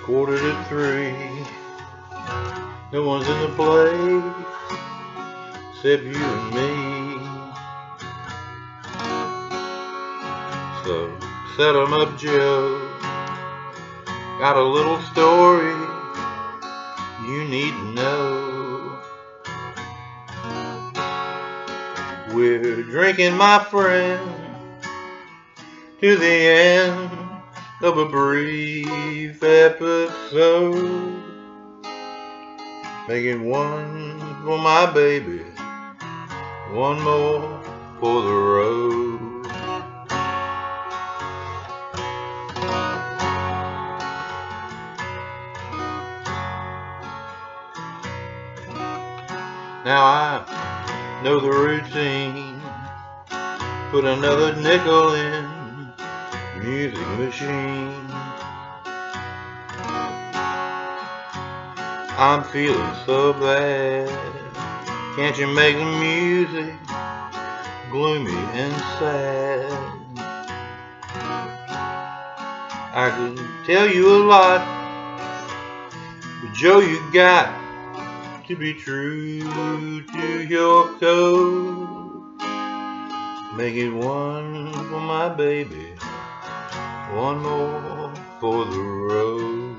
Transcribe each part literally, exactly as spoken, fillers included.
quarter to three. No one's in the place except you and me. So set 'em up, Joe. Got a little story you need to know. We're drinking, my friend, to the end of a brief episode. Making one for my baby, one more for the road. Now I know the routine. Put another nickel in the music machine. I'm feeling so bad. Can't you make the music gloomy and sad? I could tell you a lot, but Joe, you got to be true to your code. Make it one for my baby, one more for the road.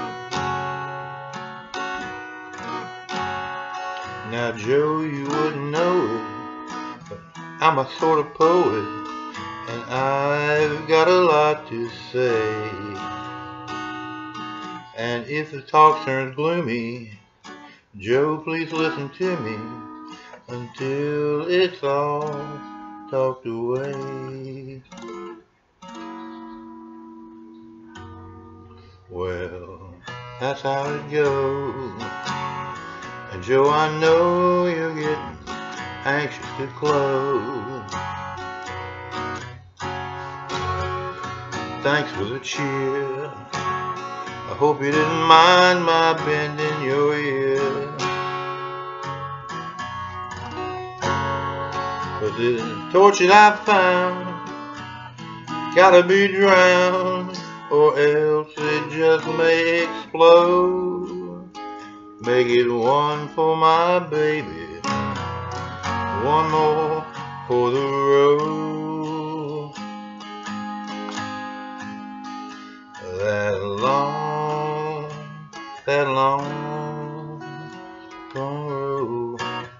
Now Joe, you wouldn't know it, but I'm a sort of poet, and I've got a lot to say. And if the talk turns gloomy, Joe, please listen to me until it's all talked away. Well, that's how it goes. And Joe, I know you're getting anxious to close. Thanks for the cheer. I hope you didn't mind my bending your ear. But the torch that I found gotta be drowned, or else it just may explode. Make it one for my baby, one more for the road. That long, that long, long road.